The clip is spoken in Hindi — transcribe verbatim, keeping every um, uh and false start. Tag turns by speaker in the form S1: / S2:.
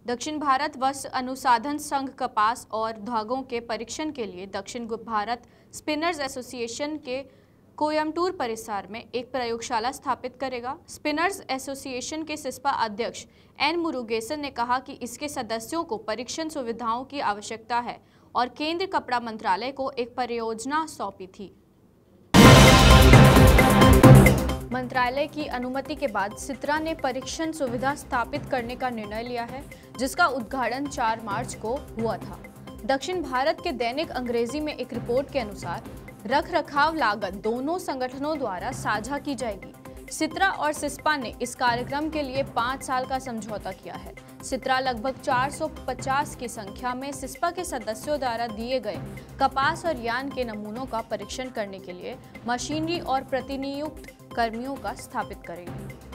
S1: दक्षिण भारत वस्त्र अनुसंधान संघ कपास और धागों के परीक्षण के लिए दक्षिण भारत स्पिनर्स एसोसिएशन के कोयम्बटूर परिसर में एक प्रयोगशाला स्थापित करेगा। स्पिनर्स एसोसिएशन के सिस्पा अध्यक्ष एन मुरुगेसन ने कहा कि इसके सदस्यों को परीक्षण सुविधाओं की आवश्यकता है और केंद्रीय कपड़ा मंत्रालय को एक परियोजना सौंपी थी। मंत्रालय की अनुमति के बाद सित्रा ने परीक्षण सुविधा स्थापित करने का निर्णय लिया है, जिसका उद्घाटन चार मार्च को हुआ था। दक्षिण भारत के दैनिक अंग्रेजी में एक रिपोर्ट के अनुसार रख रखाव लागत दोनों संगठनों द्वारा साझा की जाएगी। सित्रा और सिस्पा ने इस कार्यक्रम के लिए पाँच साल का समझौता किया है। सित्रा लगभग चार सौ पचास की संख्या में सिस्पा के सदस्यों द्वारा दिए गए कपास और यान के नमूनों का परीक्षण करने के लिए मशीनरी और प्रतिनियुक्त कर्मियों का स्थापित करेगी।